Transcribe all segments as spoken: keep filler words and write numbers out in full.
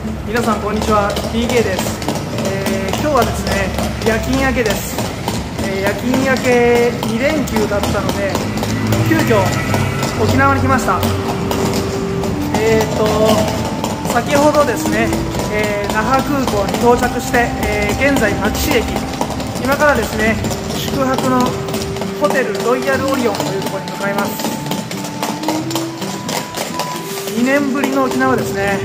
皆さんこんにちは、 ティーケー です。えー、今日はですね、夜勤明けです。えー、夜勤明けに連休だったので、急遽沖縄に来ました。えーと先ほどですね、えー、那覇空港に到着して、えー、現在牧師駅、今からですね、宿泊のホテルロイヤルオリオンというところに向かいます。にねんぶりの沖縄ですね。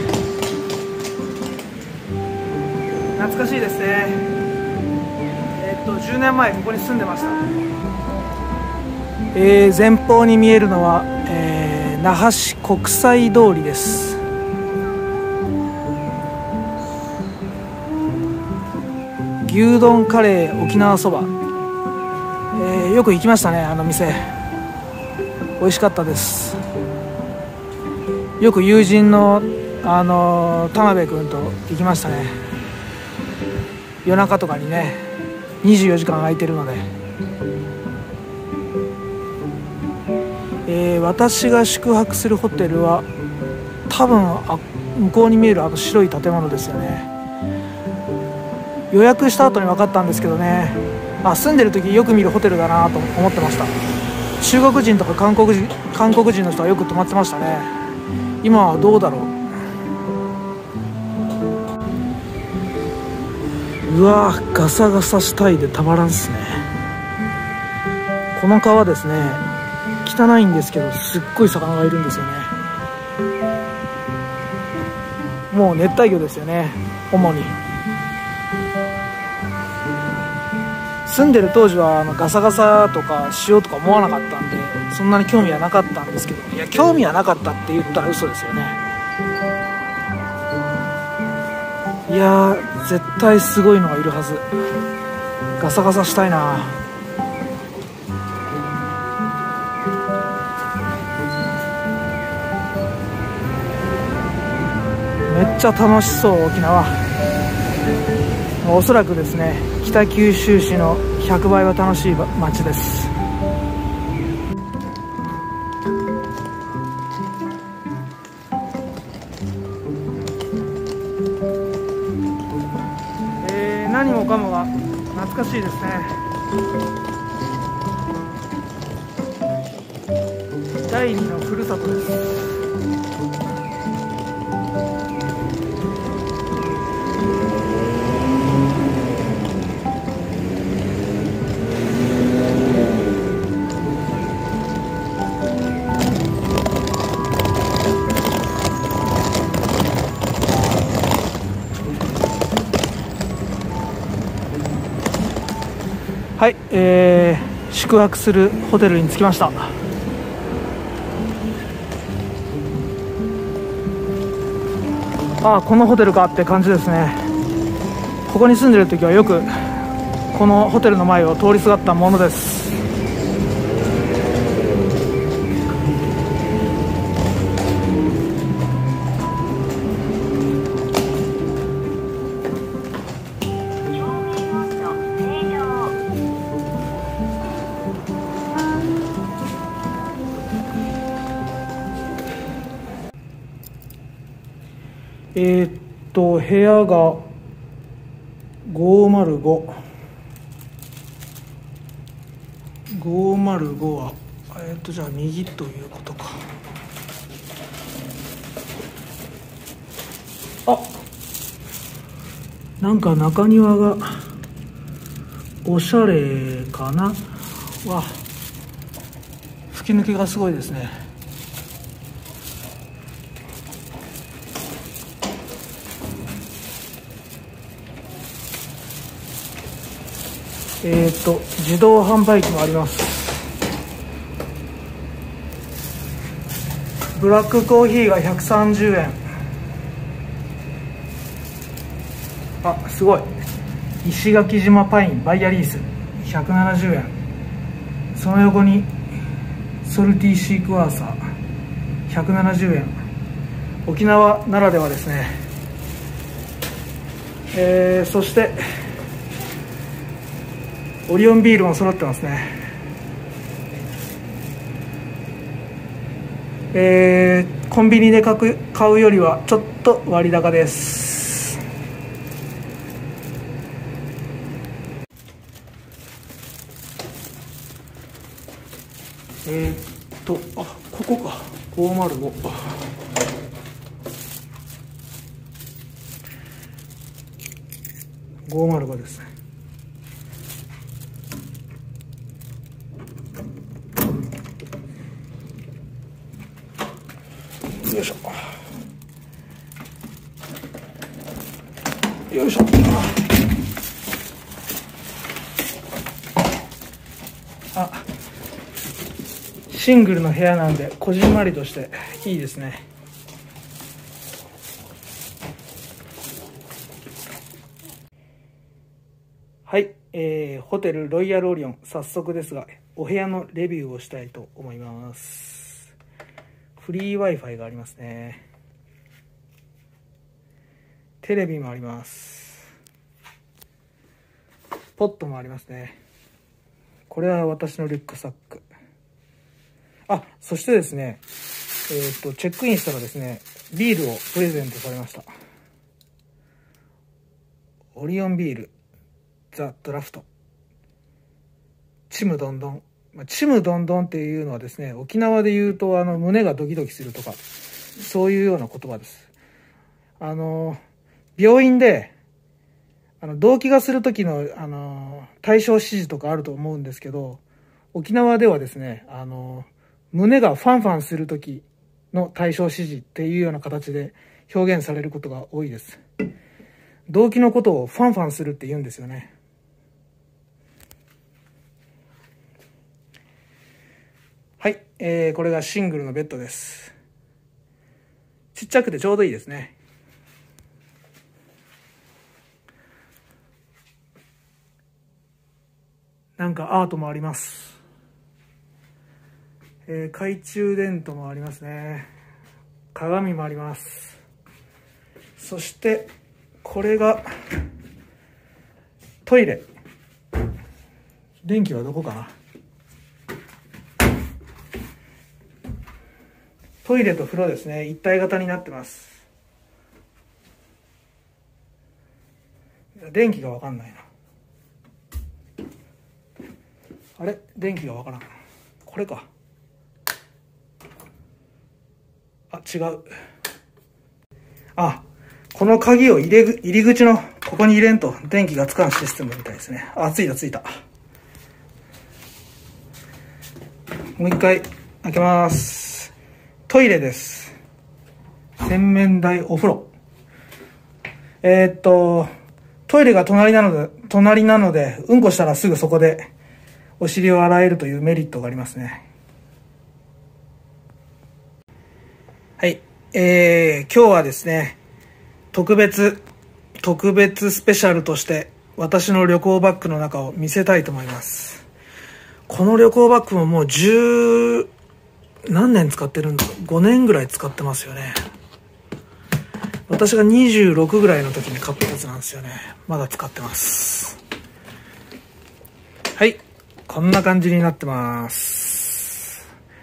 懐かしいですね。えー、っとじゅうねんまえここに住んでました。えー、前方に見えるのは、えー、那覇市国際通りです。牛丼カレー沖縄そば、えー、よく行きましたね。あの店美味しかったです。よく友人の、あのー、田辺君と行きましたね。夜中とかにね、にじゅうよじかん空いてるので。えー、私が宿泊するホテルは多分あ向こうに見えるあの白い建物ですよね。予約した後に分かったんですけどね、あ、住んでる時よく見るホテルだなと思ってました。中国人とか韓国人韓国人の人はよく泊まってましたね。今はどうだろう。うわー、ガサガサしたいでたまらんっすね。この川ですね、汚いんですけどすっごい魚がいるんですよね。もう熱帯魚ですよね、主に。住んでる当時はあのガサガサとか塩とか思わなかったんで、そんなに興味はなかったんですけど、いや興味はなかったって言ったら嘘ですよね。いやー、絶対すごいのがいるはず。ガサガサしたいな。めっちゃ楽しそう、沖縄。おそらくですね、北九州市のひゃくばいは楽しい街です。えー、何もかもが懐かしいですね。第二のふるさとです。はい、えー、宿泊するホテルに着きました。ああ、このホテルかって感じですね。ここに住んでる時はよくこのホテルの前を通りすがったものです。えー、っと部屋がごーまるご、ごーまるごはえー、っとじゃあ右ということか。あ、なんか中庭がおしゃれかな。わ、吹き抜けがすごいですね。えー、っと自動販売機もあります。ブラックコーヒーがひゃくさんじゅうえん。あ、すごい。石垣島パインバイアリースひゃくななじゅうえん。その横にソルティシークワーサーひゃくななじゅうえん。沖縄ならではですね。えー、そしてオリオンビールも揃ってますね。 えー、コンビニで買う、買うよりはちょっと割高です。えー、っとあここかごーまるご。ごーまるごですね。よいしょよいしょ。あ、シングルの部屋なんでこじんまりとしていいですね。はい、えー、ホテルロイヤルオリオン、早速ですがお部屋のレビューをしたいと思います。フリー Wi-Fi がありますね。テレビもあります。ポットもありますね。これは私のリュックサック。あ、そしてですね、えっと、チェックインしたらですね、ビールをプレゼントされました。オリオンビール、ザ・ドラフト。ちむどんどん。ちむどんどんっていうのはですね、沖縄で言うと、あの、胸がドキドキするとか、そういうような言葉です。あの、病院で、あの、動悸がする時の、あの、対象指示とかあると思うんですけど、沖縄ではですね、あの、胸がファンファンする時の対象指示っていうような形で表現されることが多いです。動悸のことをファンファンするって言うんですよね。はい、えー、これがシングルのベッドです。ちっちゃくてちょうどいいですね。なんかアートもあります。えー、懐中電灯もありますね。鏡もあります。そしてこれがトイレ。電気はどこかな。トイレと風呂ですね、一体型になってます。電気が分かんないな。あれ、電気が分からん。これか。あ、違う。あ、この鍵を入れぐ入り口のここに入れんと電気がつかんシステムみたいですね。あ、ついたついた。もう一回開けます。トイレです。洗面台、お風呂。えー、っと、トイレが隣なので、隣なので、うんこしたらすぐそこでお尻を洗えるというメリットがありますね。はい。えー、今日はですね、特別、特別スペシャルとして、私の旅行バッグの中を見せたいと思います。この旅行バッグももう十、何年使ってるんだろう。ごねんぐらい使ってますよね。私がにじゅうろくぐらいの時に買ったやつなんですよね。まだ使ってます。はい。こんな感じになってます。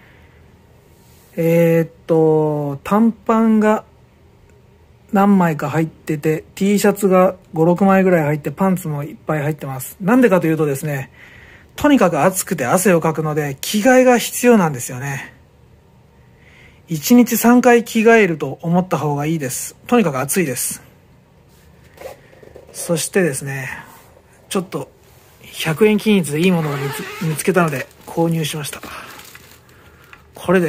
えー、っと、短パンが何枚か入ってて、T シャツがご、ろくまいぐらい入って、パンツもいっぱい入ってます。なんでかというとですね、とにかく暑くて汗をかくので、着替えが必要なんですよね。いちにちさんかい着替えると思った方がいいです。とにかく暑いです。そしてですね、ちょっとひゃくえん均一でいいものを見つ、見つけたので購入しました。これです。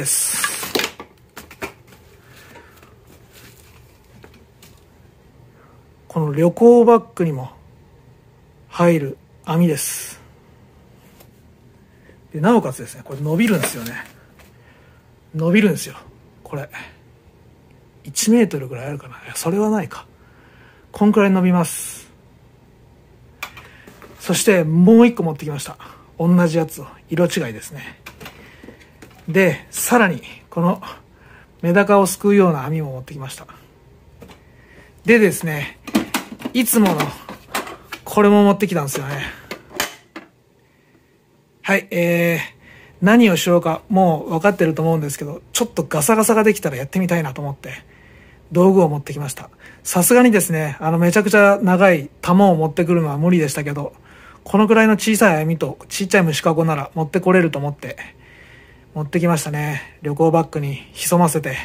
この旅行バッグにも入る網です。で、なおかつですね、これ伸びるんですよね。伸びるんですよ。これ。いちメートルぐらいあるかな。いや、それはないか。こんくらい伸びます。そしてもう一個持ってきました。同じやつを。色違いですね。で、さらに、このメダカをすくうような網も持ってきました。でですね、いつものこれも持ってきたんですよね。はい、えー、 何をしようかもう分かってると思うんですけど、ちょっとガサガサができたらやってみたいなと思って道具を持ってきました。さすがにですね、あのめちゃくちゃ長い玉を持ってくるのは無理でしたけど、このくらいの小さい網とちっちゃい虫かごなら持ってこれると思って持ってきましたね。旅行バッグに潜ませて。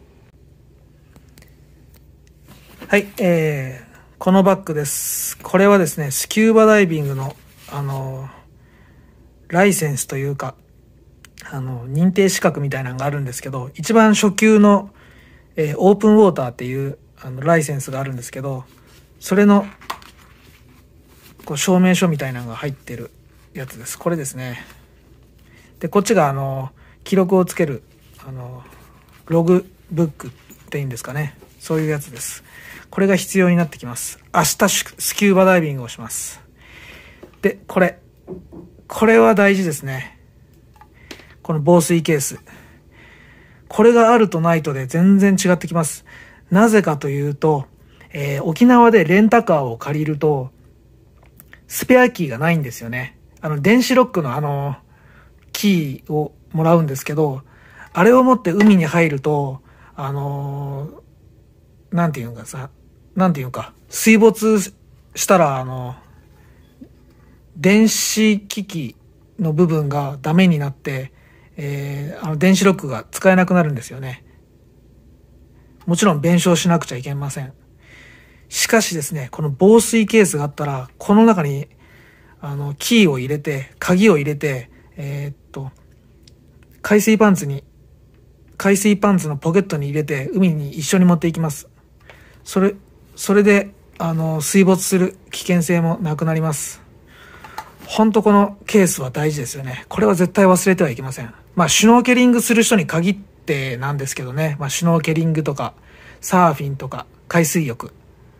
はい、えー、このバッグです。これはですね、スキューバダイビングのあのライセンスというか、あの認定資格みたいなのがあるんですけど、一番初級の、えー、オープンウォーターっていうあのライセンスがあるんですけど、それのこう証明書みたいなのが入ってるやつです。これですね。でこっちがあの記録をつけるあのログブックっていいんですかね、そういうやつです。これが必要になってきます。明日スキューバダイビングをします。でこれこれは大事ですね。この防水ケース、これがあるとないとで全然違ってきます。なぜかというと、えー、沖縄でレンタカーを借りるとスペアキーがないんですよね。あの電子ロックのあのキーをもらうんですけど、あれを持って海に入るとあのー、なんていうかさなんていうか水没したらあの電子機器の部分がダメになって、えー、あの電子ロックが使えなくなるんですよね。もちろん弁償しなくちゃいけません。しかしですね、この防水ケースがあったら、この中にあのキーを入れて鍵を入れて、えー、っと海水パンツに海水パンツのポケットに入れて海に一緒に持っていきます。それそれであの水没する危険性もなくなります。本当このケースは大事ですよね。これは絶対忘れてはいけません。まあシュノーケリングする人に限ってなんですけどね。まあシュノーケリングとかサーフィンとか海水浴、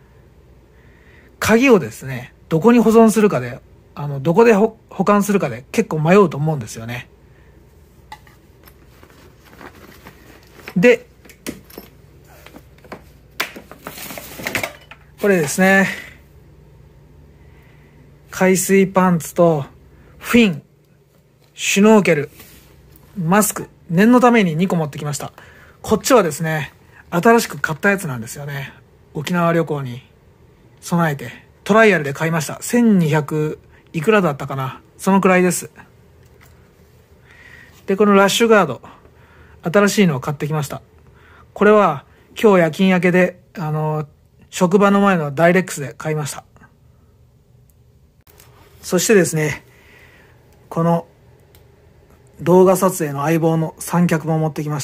鍵をですねどこに保存するかで、あのどこで保管するかで結構迷うと思うんですよね。でこれですね、海水パンツとフィン、シュノーケル、マスク、念のためににこ持ってきました。こっちはですね新しく買ったやつなんですよね。沖縄旅行に備えてトライアルで買いました。せんにひゃくいくらだったかな、そのくらいです。でこのラッシュガード、新しいのを買ってきました。これは今日夜勤明けであの職場の前のダイレックスで買いました。そしてですね、この動画撮影の相棒の三脚も持ってきました。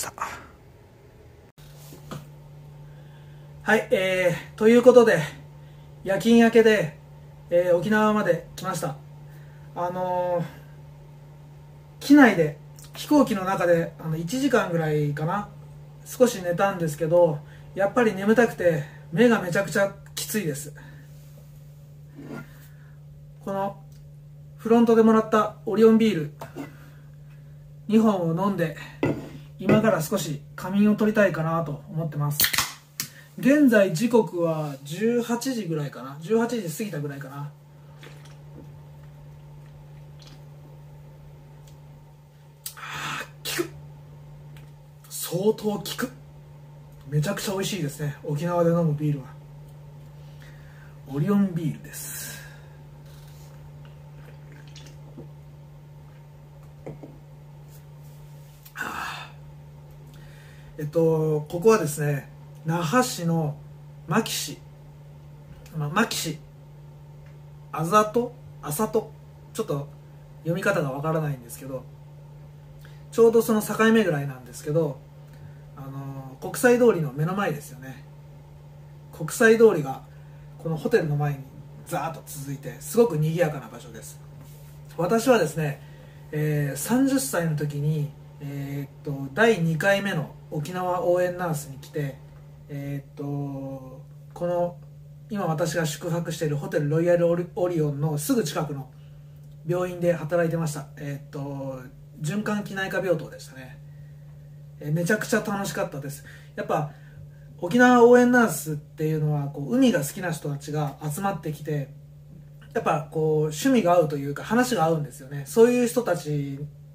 はい、えー、ということで夜勤明けで、えー、沖縄まで来ました。あのー、機内で飛行機の中であのいちじかんぐらいかな、少し寝たんですけど、やっぱり眠たくて目がめちゃくちゃきついです。このフロントでもらったオリオンビールにほんを飲んで、今から少し仮眠を取りたいかなと思ってます。現在時刻はじゅうはちじぐらいかな、じゅうはちじ過ぎたぐらいかな。はあ、効く、相当効く。めちゃくちゃ美味しいですね。沖縄で飲むビールはオリオンビールです。はあ、えっとここはですね那覇市の牧市、まあ、牧市あざとあさと、ちょっと読み方がわからないんですけど、ちょうどその境目ぐらいなんですけど、あの国際通りの目の前ですよね。国際通りがこのホテルの前にザーッと続いて、すごく賑やかな場所です。私はですね、えー、さんじゅっさいの時に、えー、っとだいにかいめの沖縄応援ナースに来て、えー、っとこの今私が宿泊しているホテルロイヤルオリオンのすぐ近くの病院で働いてました。えー、っと循環器内科病棟でしたね。えー、めちゃくちゃ楽しかったです。やっぱ沖縄応援ナースっていうのはこう海が好きな人たちが集まってきて、やっぱこう趣味が合うというか話が合うんですよね。そういう人たち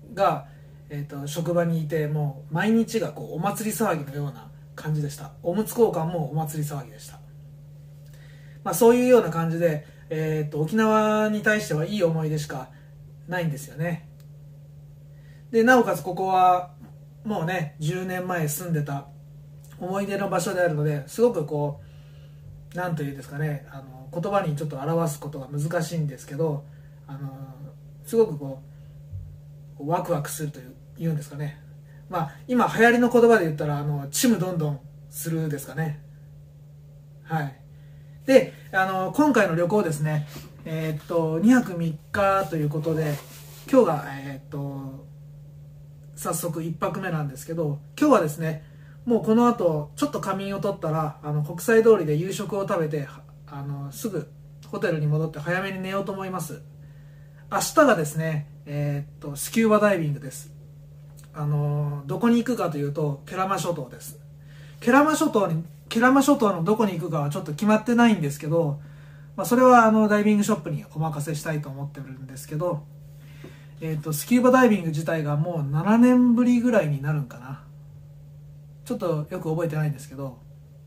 が、えー、と職場にいて、もう毎日がこうお祭り騒ぎのような感じでした。おむつ交換もお祭り騒ぎでした。まあ、そういうような感じで、えー、と沖縄に対してはいい思い出しかないんですよね。でなおかつここはもうねじゅうねんまえ住んでた思い出の場所であるので、すごくこうなんというんですかね、あの言葉にちょっと表すことが難しいんですけど、あのすごくこうワクワクするという言うんですかね。まあ今流行りの言葉で言ったらあのちむどんどんするですかね。はい。であの今回の旅行ですね、えー、っとにはくみっかということで、今日が、えー、っと早速いっぱくめなんですけど、今日はですねもうこの後ちょっと仮眠を取ったらあの国際通りで夕食を食べて、あのすぐホテルに戻って早めに寝ようと思います。明日がですね、えー、っとスキューバダイビングです。あのどこに行くかというと慶良間諸島です。慶良間諸島に慶良間諸島のどこに行くかはちょっと決まってないんですけど、まあ、それはあのダイビングショップにお任せしたいと思ってるんですけど、えー、とスキューバダイビング自体がもうななねんぶりぐらいになるんかな、ちょっとよく覚えてないんですけど、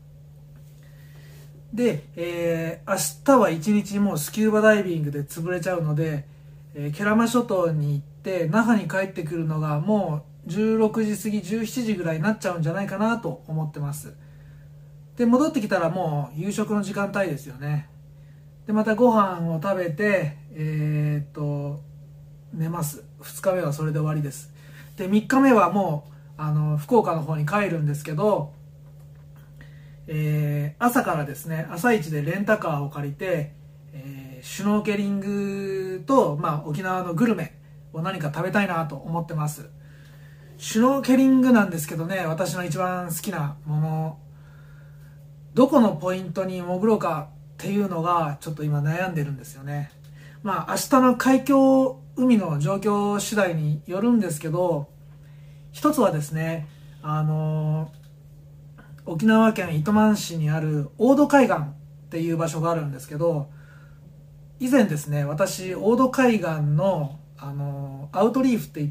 で、えー、明日はいちにちもうスキューバダイビングで潰れちゃうので、えー、慶良間諸島に行って那覇に帰ってくるのがもうじゅうろくじ過ぎじゅうしちじぐらいになっちゃうんじゃないかなと思ってます。で戻ってきたらもう夕食の時間帯ですよね。でまたご飯を食べてえー、っと寝ます。ふつかめはそれで終わりです。でみっかめはもうあの福岡の方に帰るんですけど、えー、朝からですね朝一でレンタカーを借りて、えー、シュノーケリングと、まあ、沖縄のグルメを何か食べたいなと思ってます。シュノーケリングなんですけどね、私の一番好きなもの、どこのポイントに潜ろうかっていうのがちょっと今悩んでるんですよね。まあ明日の海峡海の状況次第によるんですけど、一つはですね、あの沖縄県糸満市にある大戸海岸っていう場所があるんですけど、以前ですね私大戸海岸の、あのアウトリーフって言って、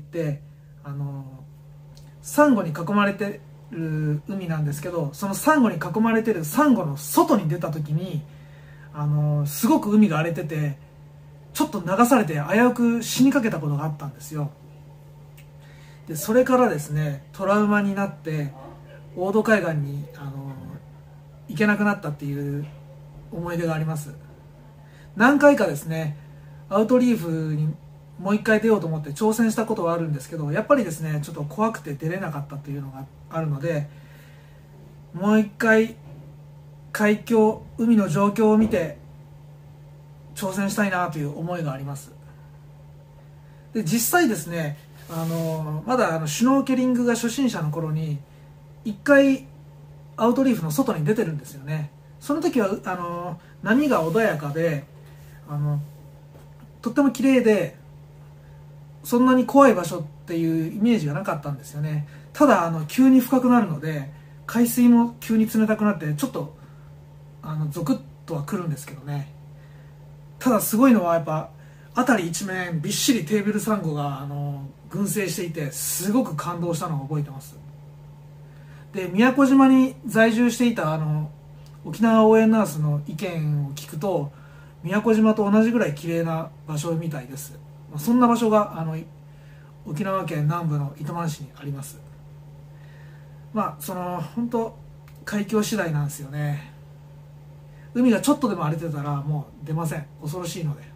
あのサンゴに囲まれてる海なんですけど、そのサンゴに囲まれてるサンゴの外に出た時に、あのすごく海が荒れててちょっと流されて危うく死にかけたことがあったんですよ。でそれからですねトラウマになって大戸海岸にあの行けなくなったっていう思い出があります。何回かですねアウトリーフにもう一回出ようと思って挑戦したことはあるんですけど、やっぱりですねちょっと怖くて出れなかったっていうのがあるので、もう一回海峡海の状況を見て挑戦したいなという思いがあります。で実際ですねあのまだあのシュノーケリングが初心者の頃に一回アウトリーフの外に出てるんですよね。その時はあの波が穏やかで、あのとっても綺麗でそんなに怖い場所っていうイメージがなかったんですよね。ただあの急に深くなるので海水も急に冷たくなってちょっとあのゾクッとはくるんですけどね。ただすごいのはやっぱ辺り一面びっしりテーブルサンゴがあの群生していて、すごく感動したのを覚えてます。で宮古島に在住していたあの沖縄応援ナースの意見を聞くと、宮古島と同じぐらい綺麗な場所みたいです。そんな場所があの沖縄県南部の糸満市にあります。まあその本当海峡次第なんですよね。海がちょっとでも荒れてたらもう出ません。恐ろしいので。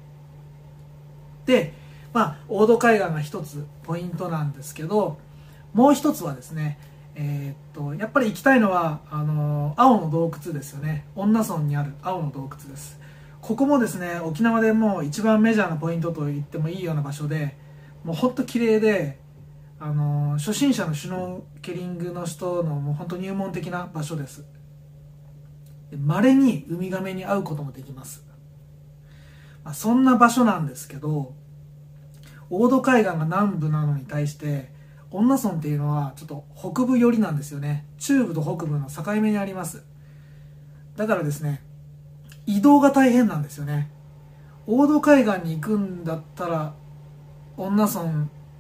でまあ大戸海岸が一つポイントなんですけど、もう一つはですねえー、っとやっぱり行きたいのはあの青の洞窟ですよね。恩納村にある青の洞窟です。ここもですね沖縄でもう一番メジャーなポイントと言ってもいいような場所で、もうほんと綺麗で、あの初心者のシュノーケリングの人のもう本当入門的な場所です。まれにウミガメに会うこともできます。まあ、そんな場所なんですけど、大戸海岸が南部なのに対して恩納村っていうのはちょっと北部寄りなんですよね。中部と北部の境目にあります。だからですね移動が大変なんですよね。大戸海岸に行くんだったら恩納村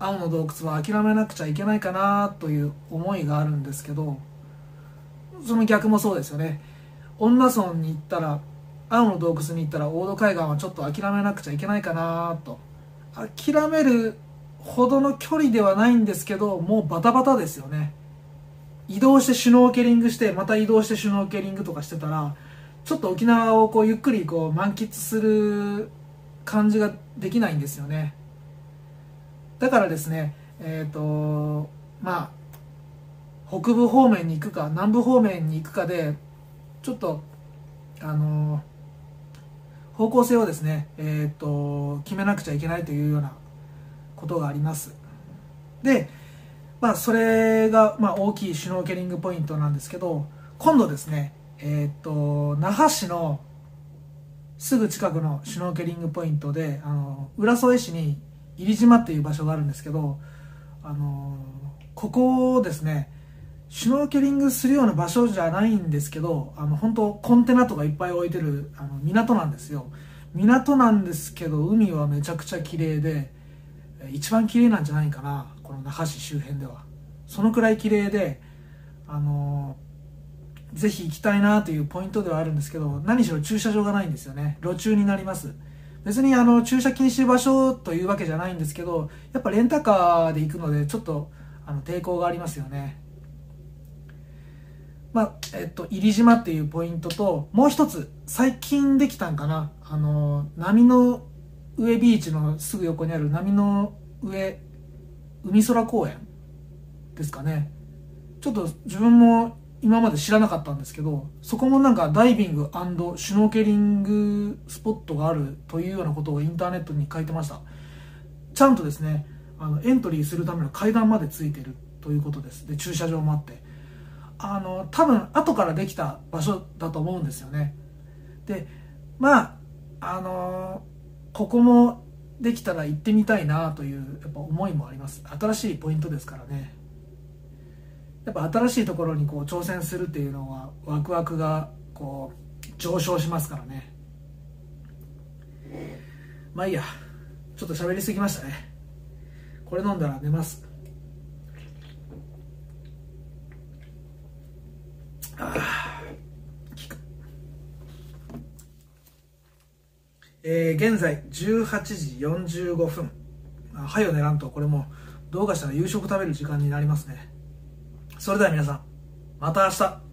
青の洞窟は諦めなくちゃいけないかなという思いがあるんですけど、その逆もそうですよね。恩納村に行ったら、青の洞窟に行ったら大戸海岸はちょっと諦めなくちゃいけないかなと。諦めるほどの距離ではないんですけど、もうバタバタですよね。移動してシュノーケリングして、また移動してシュノーケリングとかしてたら、ちょっと沖縄をこうゆっくりこう満喫する感じができないんですよね。だからですね、えっとまあ北部方面に行くか南部方面に行くかでちょっとあの方向性をですね、えっと決めなくちゃいけないというようなことがあります。で、まあそれがまあ大きいシュノーケリングポイントなんですけど、今度ですね、えっと那覇市のすぐ近くのシュノーケリングポイントで、あの浦添市に入島っていう場所があるんですけど、あのここですね、シュノーケリングするような場所じゃないんですけど、あの本当コンテナとかいっぱい置いてるあの港なんですよ。港なんですけど海はめちゃくちゃ綺麗で、一番綺麗なんじゃないかな、この那覇市周辺では。そのくらい綺麗で、あのぜひ行きたいなというポイントではあるんですけど、何しろ駐車場がないんですよね。路駐になります。別にあの駐車禁止場所というわけじゃないんですけど、やっぱレンタカーで行くのでちょっとあの抵抗がありますよね。まあえっと入島っていうポイントと、もう一つ最近できたんかな、あの波の上ビーチのすぐ横にある波の上海空公園ですかね。ちょっと自分も今まで知らなかったんですけど、そこもなんかダイビング&シュノーケリングスポットがあるというようなことをインターネットに書いてました。ちゃんとですね、あのエントリーするための階段までついてるということです。で駐車場もあって、あの多分後からできた場所だと思うんですよね。でまああのここもできたら行ってみたいなというやっぱ思いもあります。新しいポイントですからね。やっぱ新しいところにこう挑戦するっていうのはワクワクがこう上昇しますからね。まあいいや、ちょっと喋りすぎましたね。これ飲んだら寝ます。ああ、効く。えー、現在じゅうはちじよんじゅうごふん。はよ寝らんとこれもどうかしたら夕食食べる時間になりますね。それでは皆さん、また明日。